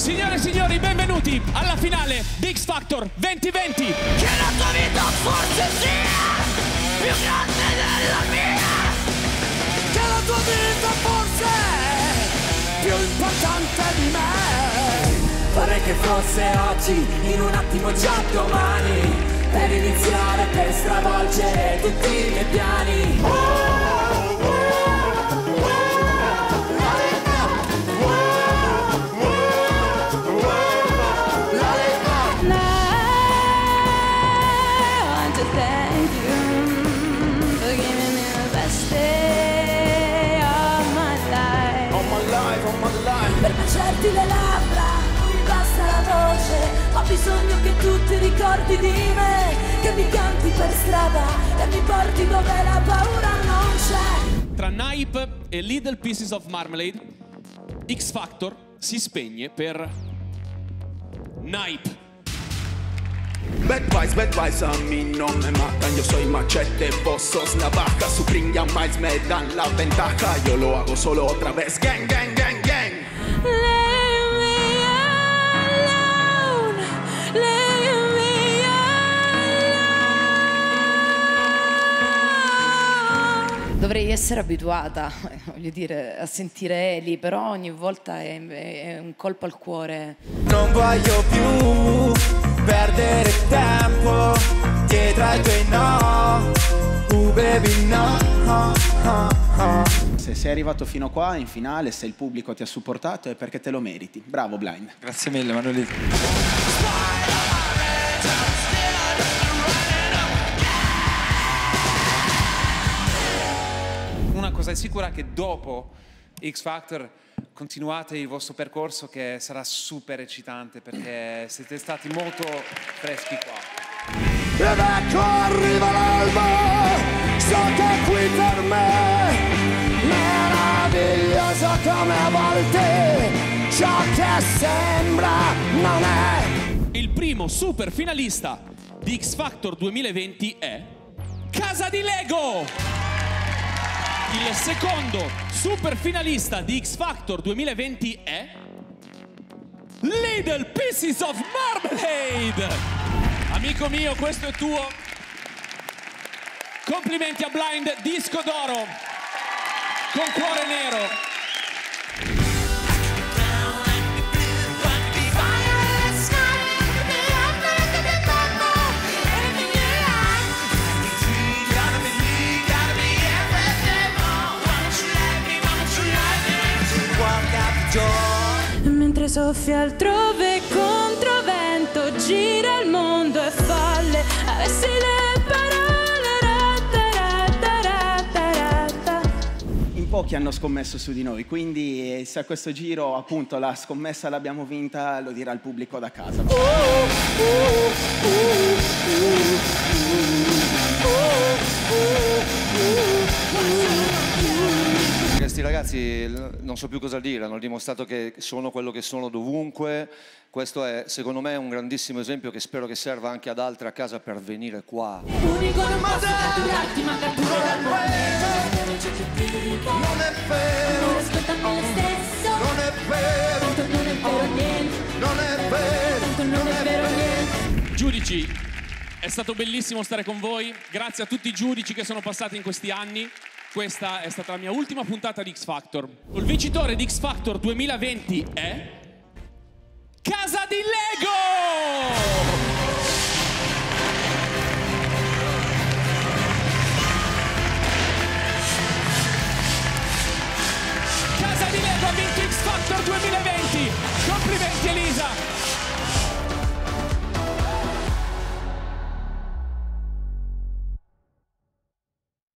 Signore e signori, benvenuti alla finale di X Factor 2020. Che la tua vita forse sia più grande della mia. Che la tua vita forse è più importante di me. Vorrei che fosse oggi, in un attimo già domani, per iniziare, per stravolgere tutti i miei piani. Per baciarti le labbra non mi basta la voce, ho bisogno che tu ti ricordi di me, che mi canti per strada e mi porti dove la paura non c'è. Tra Naip e Little Pieces of Marmalade, X Factor si spegne per Naip. Bad vibes a mí no me matan, yo soy machete, vos sos navaja, su Pringan Miles me dan la ventaja, yo lo hago solo otra vez, gang, gang, gang, gang. Leave me alone, leave me alone. Dovrei essere abituata, voglio dire, a sentire Eli, però ogni volta è un colpo al cuore. Non voglio più perdere tempo dietro ai tuoi no, baby no. Se sei arrivato fino qua in finale, se il pubblico ti ha supportato è perché te lo meriti. Bravo Blind. Grazie mille Manolito. Una cosa è sicura, che dopo X Factor continuate il vostro percorso, che sarà super eccitante perché siete stati molto freschi qua. Ed ecco arriva l'alba, so che qui per me meraviglioso come a volte ciò che sembra non è. Il primo super finalista di X Factor 2020 è Casa di Lego. Il secondo super finalista di X Factor 2020 è Little Pieces of Marmalade. Amico mio, questo è tuo. Complimenti a Blind, disco d'oro con Cuore Nero. Mentre soffia altrove controvento, gira il mondo e falle, avessi le parole. In pochi hanno scommesso su di noi, quindi se a questo giro appunto la scommessa l'abbiamo vinta, lo dirà il pubblico da casa. Questi ragazzi non so più cosa dire, hanno dimostrato che sono quello che sono dovunque. Questo è secondo me un grandissimo esempio che spero che serva anche ad altri a casa per venire qua. Unico non posso catturarti, ma catturo dal mondo. Non è vero, Non ascoltami lo stesso. non è vero, Tanto non è vero niente. non è vero. Tanto non è vero niente. Giudici, è stato bellissimo stare con voi. Grazie a tutti i giudici che sono passati in questi anni. Questa è stata la mia ultima puntata di X Factor. Il vincitore di X Factor 2020 è Casa di Lego!